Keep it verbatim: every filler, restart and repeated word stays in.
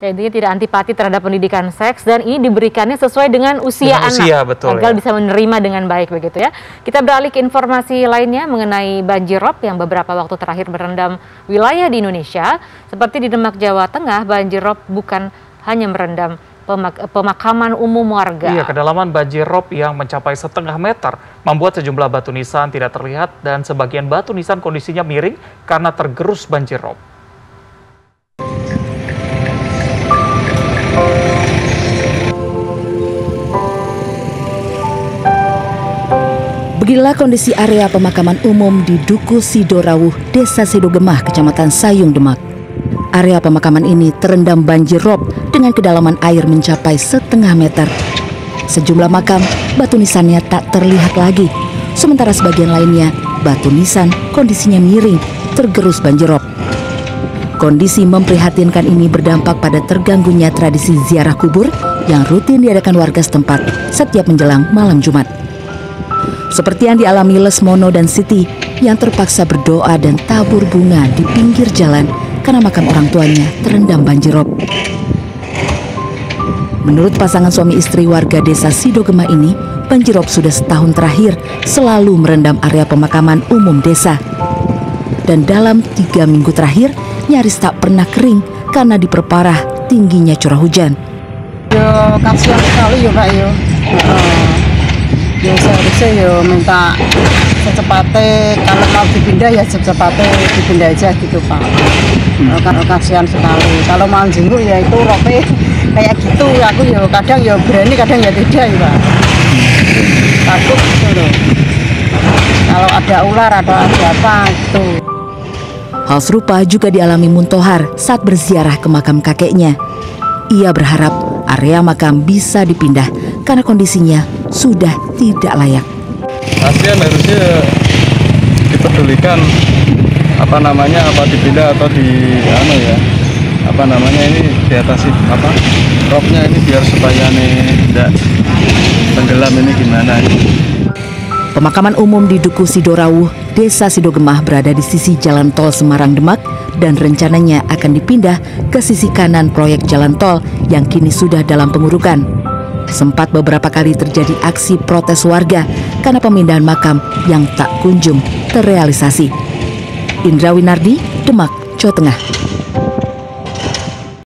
Jadi tidak antipati terhadap pendidikan seks dan ini diberikannya sesuai dengan usia dengan anak usia, betul, agar ya. bisa menerima dengan baik begitu ya. Kita beralih ke informasi lainnya mengenai banjirop yang beberapa waktu terakhir merendam wilayah di Indonesia. Seperti di Demak, Jawa Tengah, banjirop bukan hanya merendam pemak pemakaman umum warga. Iya, kedalaman banjirop yang mencapai setengah meter membuat sejumlah batu nisan tidak terlihat dan sebagian batu nisan kondisinya miring karena tergerus banjirop. Beginilah kondisi area pemakaman umum di Duku Sidorawuh, Desa Sidogemah, Kecamatan Sayung, Demak. Area pemakaman ini terendam banjir rob dengan kedalaman air mencapai setengah meter. Sejumlah makam, batu nisannya tak terlihat lagi. Sementara sebagian lainnya, batu nisan kondisinya miring, tergerus banjir rob. Kondisi memprihatinkan ini berdampak pada terganggunya tradisi ziarah kubur yang rutin diadakan warga setempat setiap menjelang malam Jumat. Seperti yang dialami Lesmono dan Siti yang terpaksa berdoa dan tabur bunga di pinggir jalan karena makam orang tuanya terendam banjir rob. Menurut pasangan suami istri warga Desa Sidogemah ini, banjir rob sudah setahun terakhir selalu merendam area pemakaman umum desa. Dan dalam tiga minggu terakhir nyaris tak pernah kering karena diperparah tingginya curah hujan. Yo kasihan sekali yo Pak yo. Uh, yo seharusnya yo minta secepatnya kalau mau dipindah ya secepatnya dipindah aja gitu Pak. Hmm. Karena kasihan sekali. Kalau mau jenguk ya itu rope kayak gitu. Aku yo kadang yo berani kadang ya tidak ya Pak. Takut gitu loh. Kalau ada ular atau ada apa gitu. Hal serupa juga dialami Muntohar saat berziarah ke makam kakeknya. Ia berharap area makam bisa dipindah karena kondisinya sudah tidak layak. Kasihan harusnya dipedulikan apa namanya apa dipindah atau di anu ya apa namanya ini diatasi apa robnya ini biar supaya nih tidak tenggelam ini gimana. Pemakaman umum di Duku Sidorawuh, Desa Sidogemah berada di sisi Jalan Tol Semarang Demak dan rencananya akan dipindah ke sisi kanan proyek jalan tol yang kini sudah dalam pengurukan. Sempat beberapa kali terjadi aksi protes warga karena pemindahan makam yang tak kunjung terrealisasi. Indra Winardi, Demak, Jawa Tengah.